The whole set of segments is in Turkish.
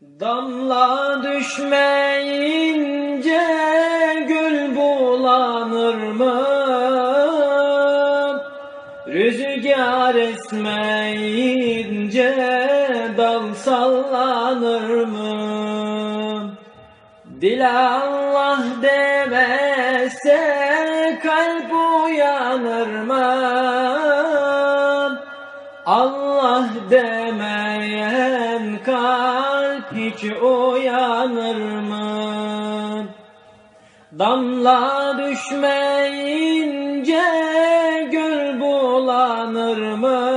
Damla düşmeyince gül bulanır mı? Rüzgar esmeyince dal sallanır mı? Dil Allah demezse kalp uyanır mı? Allah demeyen kalp hiç uyanır mı? Damla düşmeyince gül bulanır mı?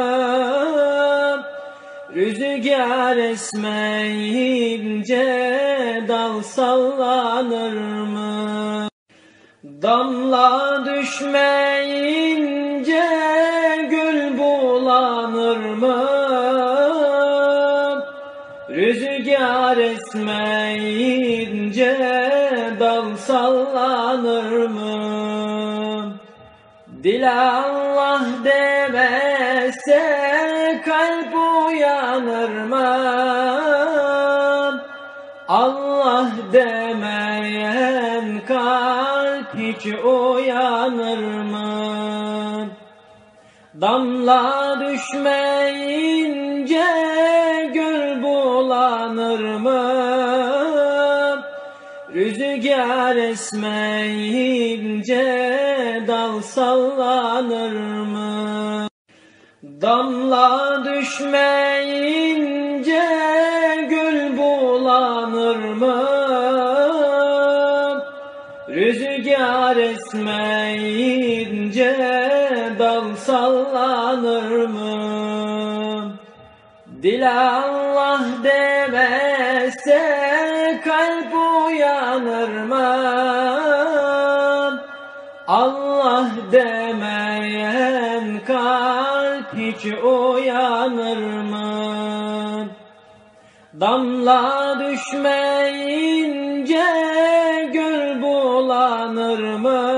Rüzgar esmeyince dal sallanır mı? Damla düşmeyince gül bulanır mı? Rüzgar esmeyince dal sallanır mı? Dil Allah demezse kalp uyanır mı? Allah demeyen kalp hiç uyanır mı? Damla düşmeyince gül bulanır mı? Rüzgar esmeyince dal sallanır mı? Damla düşmeyince gül bulanır mı? Rüzgar esmeyince dal sallanır mı? Dil Allah demezse kalp uyanır mı? Allah demeyen kalp hiç uyanır mı? Damla düşmeyince gül bulanır mı?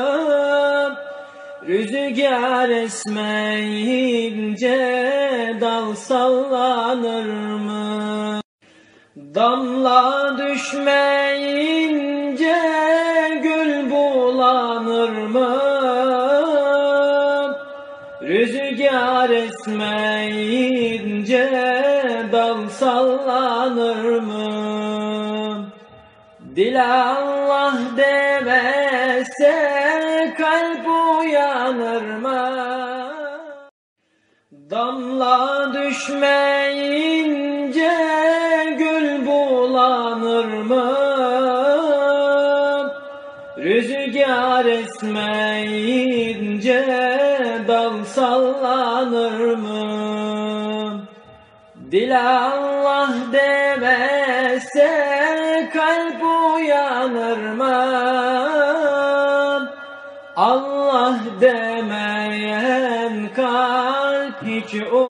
Rüzgar esmeyince dal sallanır mı? Damla düşmeyince gül bulanır mı? Rüzgar esmeyince dal sallanır mı? Dil Allah demezse kalp uyanır mı? Damla düşmeyince gül bulanır mı? Rüzgar esmeyince dal sallanır mı? Dil Allah demezse kalp uyanır mı? Allah demeyen kalp hiç